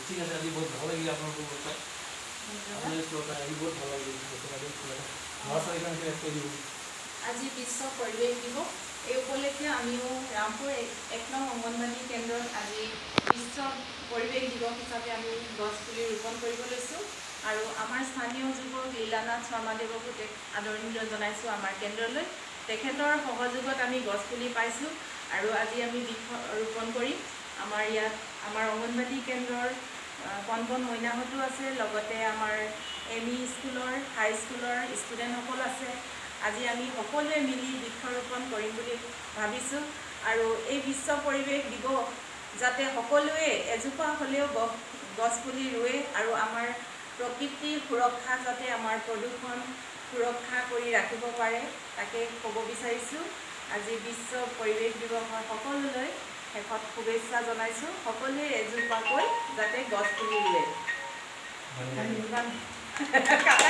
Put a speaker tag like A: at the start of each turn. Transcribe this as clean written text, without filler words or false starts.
A: ঠিক আছে আজি বহুত ভাল লাগিল আপোনালোকৰ কথা আপুনি কথা আজি বহুত ভাল লাগিল
B: আজি বিশ্ব পৰিৱেশ দিৱস এই উপলক্ষে আমিও ৰামপুৰ 1 নং অংগনবাড়ী কেন্দ্ৰত আজি বিশ্ব পৰিৱেশ দিৱস হিচাপে আমি গছ পুলি ৰোপণ কৰিব লৈছোঁ আৰু আমাৰ স্থানীয় যুৱক লীলা নাথ শৰ্মাদেৱকো আদৰণি জনাইছোঁ আমাৰ কেন্দ্ৰলৈ তেখেতৰ সহযোগত আমি গছ পুলি পাইছোঁ আৰু আজি আমি বৃক্ষ ৰোপণ কৰিম আমাৰ ইয়াত আমাৰ অংগনবাড়ী কেন্দ্ৰৰ কণ মইনাহঁতো আছে লগতে আমাৰ এমই স্কুলৰ হাই স্কুলৰ ষ্টুডেণ্টসকল আছে আজি আমি সকলোৱে মিলি বৃক্ষৰোপণ কৰিম বুলি ভাবিছোঁ আৰু এই বিশ্ব পৰিৱেশ দিৱস যাতে সকলোৱে এজোপা হ'লেও গছ পুলি ৰুৱে আৰু আমাৰ প্ৰকৃতিৰ সুৰক্ষা যাতে আমাৰ প্ৰদূষণ সুৰক্ষা কৰি ৰাখিব পাৰে তাকে ক'ব বিচাৰিছোঁ আজি বিশ্ব পৰিৱেশ দিৱসৰ সকলোলৈ শেষত শুভেচ্ছা জনাইছোঁ সকলোৱে এজোপাকৈ যাতে গছ পুলি ৰুৱে ধন্যবাদ